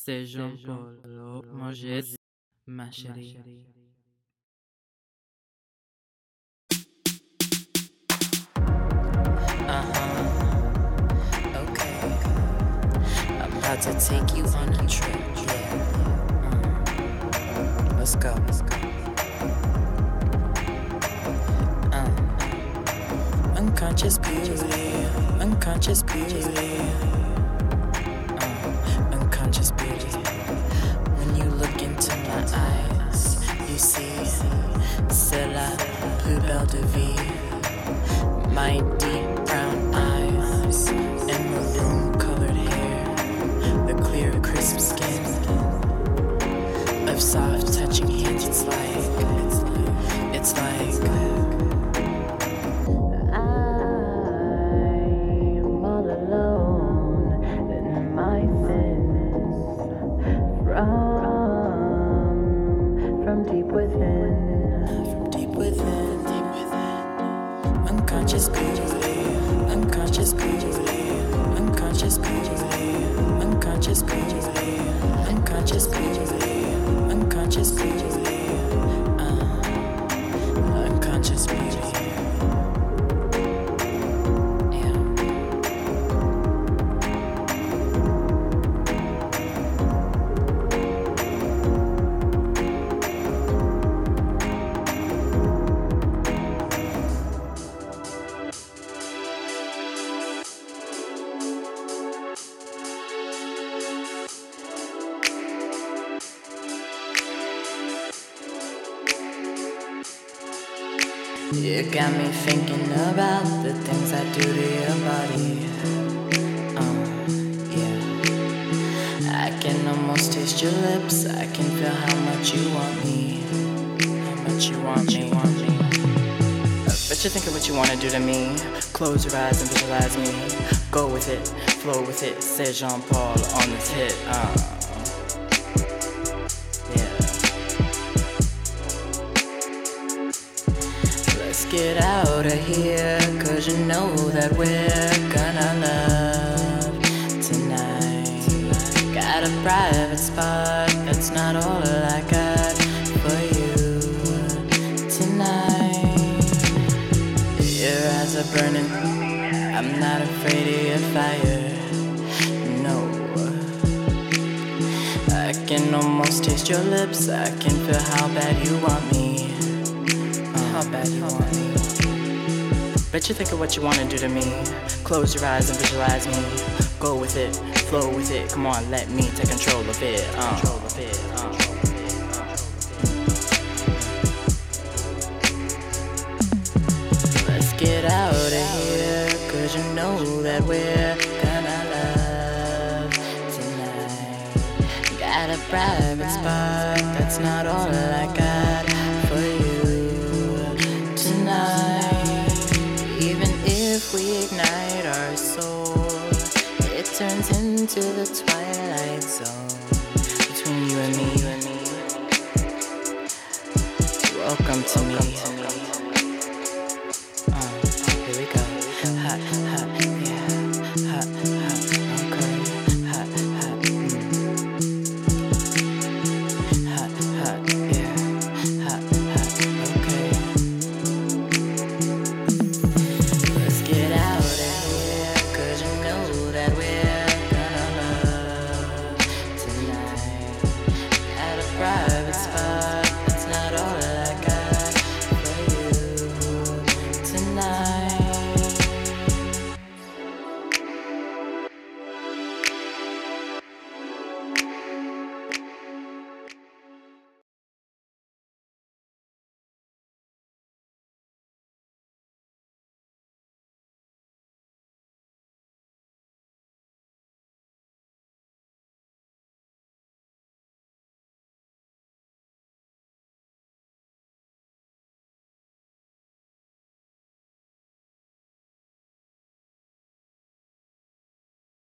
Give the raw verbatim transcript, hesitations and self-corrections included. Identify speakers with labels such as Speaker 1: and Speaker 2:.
Speaker 1: c'est Jean-Paul. Manger ma chérie.
Speaker 2: Uh-huh. Okay. I'm about to take you on a trip. Yeah. Mm. Let's go. Let's go. Uh. Unconscious beauty. Unconscious beauty. Uh. Unconscious beauty. When you look into my eyes, you see c'est la plus belle de vie. My deep brown eyes and maroon colored hair, the clear crisp skin of soft touching hands. It's like, it's like, it's like I'm all alone in my sins from, from deep within, from deep within, deep within. Unconscious beauty, unconscious beauty, unconscious beauty, unconscious beauty, unconscious beauty, unconscious beauty, uh, unconscious beauty. Yeah. You got me thinking about the things I do to your body. Uh, yeah. I can almost taste your lips. I can feel how much you want me. How much you want me. Want me. Bet you're thinking what you wanna do to me. Close your eyes and visualize me. Go with it, flow with it. Say Jean-Paul on this hit. Uh. Let's get out of here, cause you know that we're gonna love tonight. Got a private spot, that's not all I got for you tonight. Your eyes are burning, I'm not afraid of your fire, no. I can almost taste your lips, I can feel how bad you want me. How bad you want me. Bet you think of what you wanna do to me. Close your eyes and visualize me. Go with it, flow with it. Come on, let me take control of it. Uh. Control of it. Uh. Let's get out of here, cause you know that we're gonna love tonight. Got a private spot, that's not all I got for you. Even if we ignite our soul, it turns into the twilight